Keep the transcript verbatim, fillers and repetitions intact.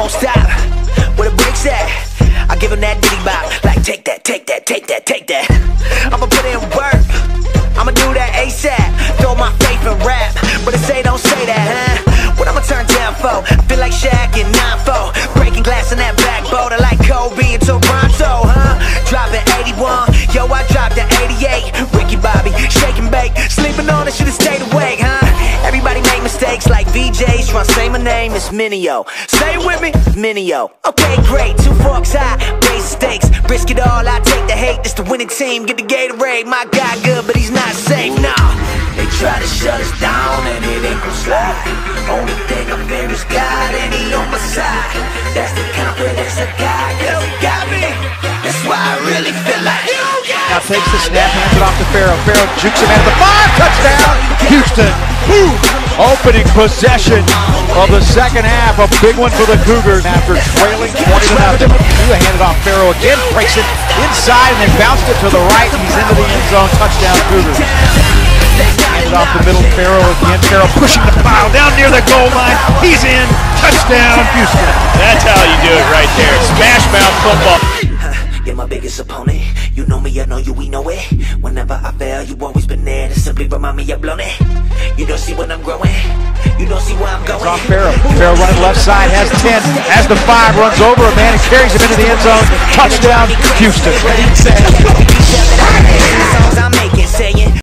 won't stop. Where the brakes at? I give him that diddy bop. Like take that, take that, take that, take that. I'ma put in work, I'ma do that ASAP. Throw my faith in rap, but they say don't say that, huh? What I'ma turn down for? I feel like Shaq in nine four, breaking glass in that backboard. I like Kobe in Toronto, huh? Dropping eighty-one, yo I dropped the eighty-eight. Ricky Bobby, shake and bake, sleeping on it, should've stayed awake, huh? Everybody make mistakes like V Js, tryna say my name, it's Minio. Say it with me, Minio. Okay, great, two forks high, raise the stakes, risk it all, I take the hate. This the winning team, get the Gatorade. My guy good, but he's not safe, nah. They try to shut us down and it ain't gon' slide. Only thing I fear is God and he on my side. That's the confidence I got, cause he got me. That's why I really feel like you got Now takes the snap, hands it off to Farrell. Farrell jukes him at the five, touchdown, Houston. Boom. Opening possession of the second half, a big one for the Cougars after trailing twenty to nothing. Tua handed off Farrell again, breaks it inside and then bounced it to the right. He's into the end zone, touchdown Cougars. Handed off the middle, Farrell again. Farrell pushing the pile down near the goal line. He's in, touchdown Houston. That's how you do it right there. Smash mouth football. You're my biggest opponent. You know me, I know you, we know it. Whenever I fail, you always been there to simply remind me you're blown it. You don't see when I'm growing. You don't see where I'm going. It's off Farrell. Farrell running left side, has ten. As the five runs over a man and carries him into the end zone. Touchdown, Houston.